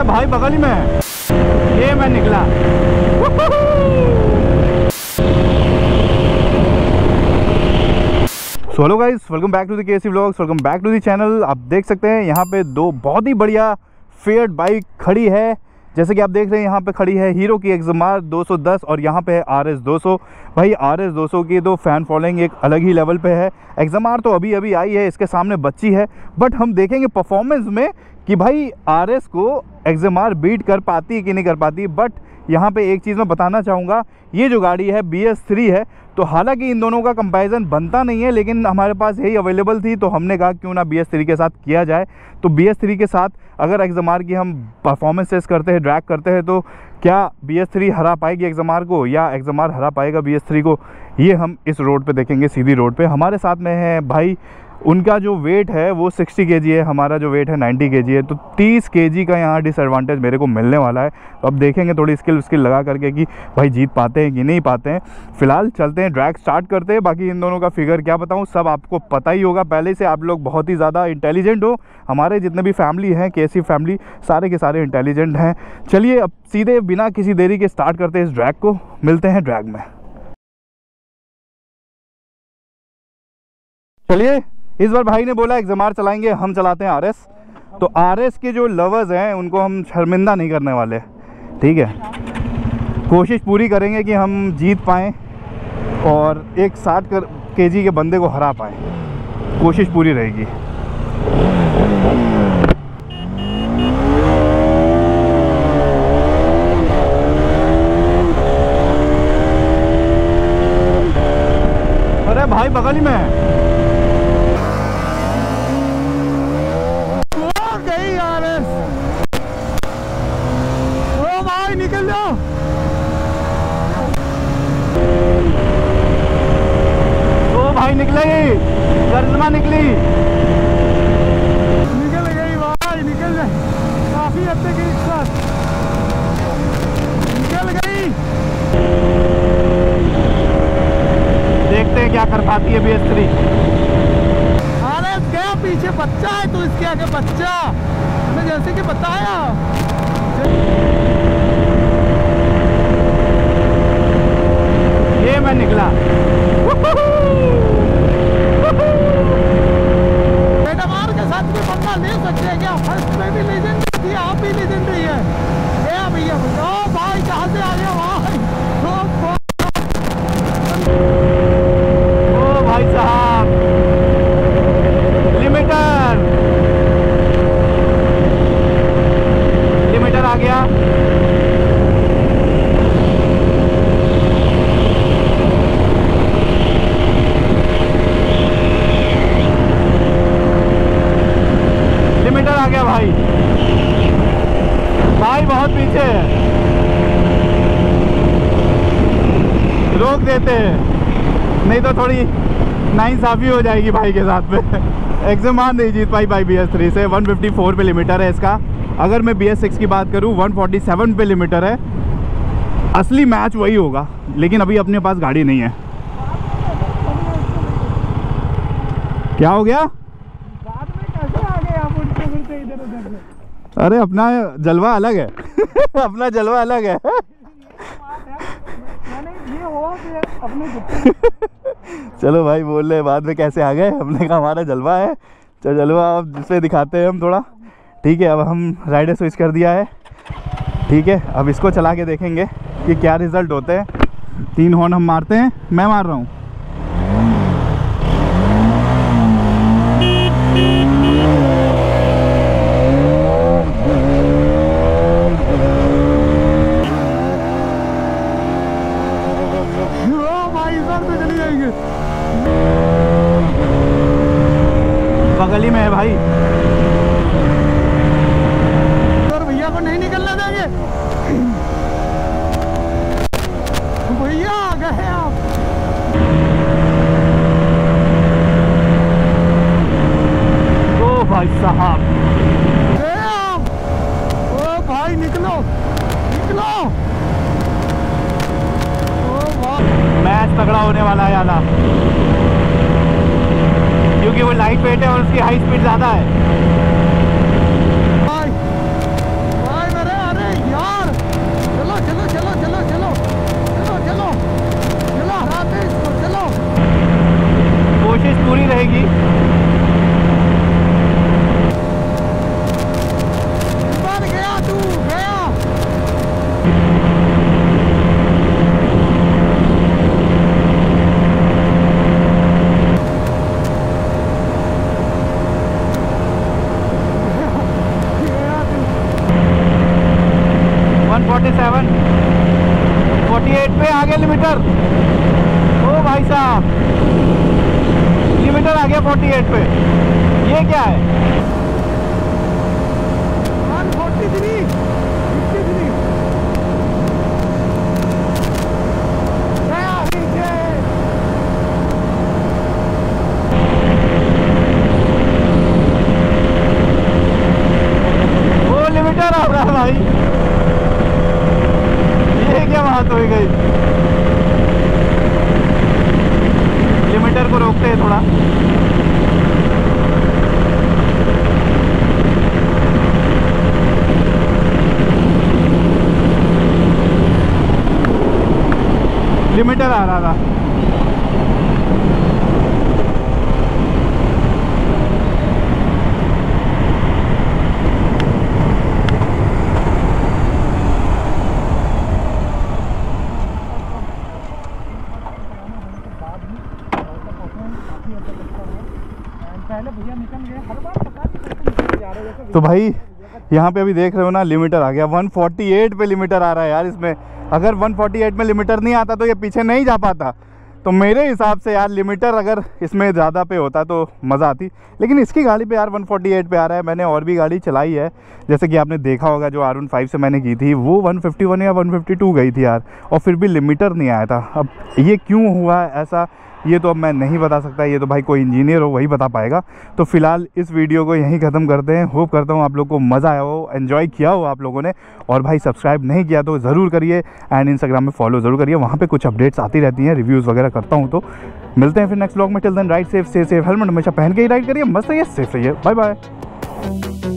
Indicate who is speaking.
Speaker 1: भाई बगल ही में है, ये मैं निकला। So hello guys, welcome back to the KC vlogs, welcome back to the channel. आप देख सकते हैं यहाँ पे दो बहुत ही बढ़िया फेयर्ड बाइक खड़ी है। जैसे कि आप देख रहे हैं यहाँ पे खड़ी है हीरो की एक्समार 210 और यहाँ पे है RS 200। भाई RS 200 की तो फ़ैन फॉलोइंग एक अलग ही लेवल पे है। एक्समार तो अभी अभी आई है, इसके सामने बच्ची है, बट हम देखेंगे परफॉर्मेंस में कि भाई RS को एक्समार बीट कर पाती है कि नहीं कर पाती। बट यहाँ पे एक चीज़ मैं बताना चाहूँगा, ये जो गाड़ी है BS3 है, तो हालांकि इन दोनों का कंपैरिजन बनता नहीं है, लेकिन हमारे पास यही अवेलेबल थी तो हमने कहा क्यों ना BS3 के साथ किया जाए। तो BS3 के साथ अगर एक्समार की हम परफॉर्मेंस टेस्ट करते हैं, ड्रैग करते हैं, तो क्या BS3 हरा पाएगी एक्समार को या एक्समार हरा पाएगा BS3 को, ये हम इस रोड पे देखेंगे, सीधी रोड पे। हमारे साथ में है भाई, उनका जो वेट है वो 60 kg है, हमारा जो वेट है 90 kg है, तो 30 kg का यहाँ डिसएडवांटेज मेरे को मिलने वाला है। तो अब देखेंगे थोड़ी स्किल लगा करके कि भाई जीत पाते हैं कि नहीं पाते हैं। फिलहाल चलते हैं, ड्रैग स्टार्ट करते हैं। बाकी इन दोनों का फिगर क्या बताऊँ, सब आपको पता ही होगा पहले से। आप लोग बहुत ही ज़्यादा इंटेलिजेंट हो, हमारे जितने भी फैमिली हैं केसी फैमिली, सारे के सारे इंटेलिजेंट हैं। चलिए अब सीधे बिना किसी देरी के स्टार्ट करते हैं इस ड्रैग को, मिलते हैं ड्रैग में। चलिए, इस बार भाई ने बोला एक्समार चलाएंगे, हम चलाते हैं RS। तो RS के जो लवर्स हैं उनको हम शर्मिंदा नहीं करने वाले, ठीक है। कोशिश पूरी करेंगे कि हम जीत पाएँ और एक 60 kg के बंदे को हरा पाएँ, कोशिश पूरी रहेगी। अरे भाई बगल ही में है, निकल जाओ। ओ भाई निकल गई, करिश्मा निकली, निकल गई भाई, निकल जाए, काफी हद तक एक साथ निकल गई। देखते हैं क्या कर पाती है BS3। अरे क्या पीछे बच्चा है, तो इसके आगे बच्चा, मैं जैसे कि बताया। ये मैं निकला। मेटामार के साथ भी बंदा ले सकते हैं क्या? फर्स्ट में भी लेजेंड थी, आप भी लेजेंडरी है। ए भैया ओ भाई कहाँ से आ गया भाई? ओ भाई साहब, लिमिटर आ गया। भाई भाई बहुत पीछे है, रोक देते हैं, नहीं तो थोड़ी नाइंसाफी हो जाएगी भाई के साथ में। एक्समार नहीं जीत पाई भाई BS3 से। 154 पे लिमिटर है इसका। अगर मैं BS6 की बात करूं 147 पे लिमिटर है। असली मैच वही होगा, लेकिन अभी अपने पास गाड़ी नहीं है। क्या हो गया? अरे अपना जलवा अलग है अपना जलवा अलग है चलो भाई बोल रहे बाद में कैसे आ गए, हमने कहा हमारा जलवा है। चलो जलवा अब जिससे दिखाते हैं हम थोड़ा, ठीक है। अब हम राइडर स्विच कर दिया है, ठीक है। अब इसको चला के देखेंगे कि क्या रिज़ल्ट होते हैं। 3 हॉर्न हम मारते हैं, मैं मार रहा हूँ। बगली में है भाई, और भैया को नहीं निकलने देंगे। भैया आ गए आप। ओ भाई साहब, ओ भाई निकलो निकलो। ओ भाई मैच तगड़ा होने वाला है यादा, क्योंकि वो लाइट वेट है और उसकी हाई स्पीड ज़्यादा है। भाई भाई मैं 47, 48 पे आ गया लिमिटर। ओ भाई साहब, लिमिटर आ गया 48 पे। ये क्या है? 143, 53। वो लिमिटर आ रहा है भाई, ये क्या बात हो गई? लिमिटर को रोकते हैं थोड़ा। लिमिटर आ रहा था। तो भाई यहाँ पे अभी देख रहे हो ना, लिमिटर आ गया 148 पे। लिमिटर आ रहा है यार इसमें। अगर 148 में लिमिटर नहीं आता तो ये पीछे नहीं जा पाता। तो मेरे हिसाब से यार लिमिटर अगर इसमें ज़्यादा पे होता तो मज़ा आती। लेकिन इसकी गाड़ी पे यार 148 पे आ रहा है। मैंने और भी गाड़ी चलाई है, जैसे कि आपने देखा होगा जो R15 से मैंने की थी, वो 151 या 152 गई थी यार, और फिर भी लिमिटर नहीं आया था। अब ये क्यों हुआ ऐसा, ये तो अब मैं नहीं बता सकता। ये तो भाई कोई इंजीनियर हो वही बता पाएगा। तो फिलहाल इस वीडियो को यहीं ख़त्म करते हैं। होप करता हूँ आप लोग को मज़ा आया हो, एंजॉय किया हो आप लोगों ने। और भाई सब्सक्राइब नहीं किया तो ज़रूर करिए, एंड इंस्टाग्राम में फॉलो ज़रूर करिए, वहाँ पे कुछ अपडेट्स आती रहती हैं, रिव्यूज़ वगैरह करता हूँ। तो मिलते हैं फिर नेक्स्ट व्लॉग में। Till then ride safe, stay safe, helmet हमेशा पहन के ही राइड करिए। मस्त रहिए, सेफ रहिए, बाय बाय।